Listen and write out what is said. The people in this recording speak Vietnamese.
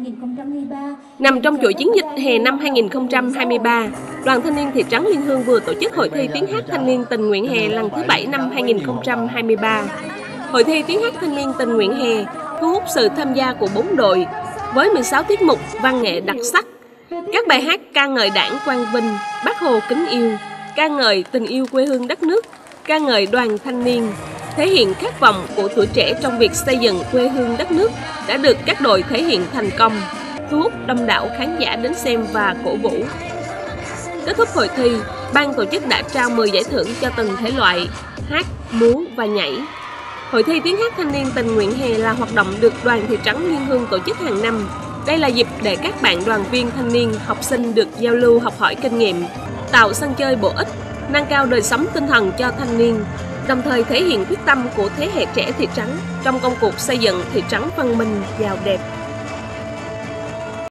Nằm trong chuỗi chiến dịch hè năm 2023, Đoàn Thanh niên Thị trấn Liên Hương vừa tổ chức hội thi tiếng hát thanh niên tình nguyện hè lần thứ 7 năm 2023. Hội thi tiếng hát thanh niên tình nguyện hè thu hút sự tham gia của 4 đội với 16 tiết mục văn nghệ đặc sắc. Các bài hát ca ngợi Đảng quang vinh, Bác Hồ kính yêu, ca ngợi tình yêu quê hương đất nước, ca ngợi đoàn thanh niên, thể hiện khát vọng của tuổi trẻ trong việc xây dựng quê hương đất nước đã được các đội thể hiện thành công, thu hút đông đảo khán giả đến xem và cổ vũ. Kết thúc hội thi, ban tổ chức đã trao 10 giải thưởng cho từng thể loại hát, múa và nhảy. Hội thi tiếng hát thanh niên tình nguyện hè là hoạt động được Đoàn Thị trấn Liên Hương tổ chức hàng năm. Đây là dịp để các bạn đoàn viên thanh niên, học sinh được giao lưu học hỏi kinh nghiệm, tạo sân chơi bổ ích, nâng cao đời sống tinh thần cho thanh niên, đồng thời thể hiện quyết tâm của thế hệ trẻ thị trấn trong công cuộc xây dựng thị trấn văn minh, giàu đẹp.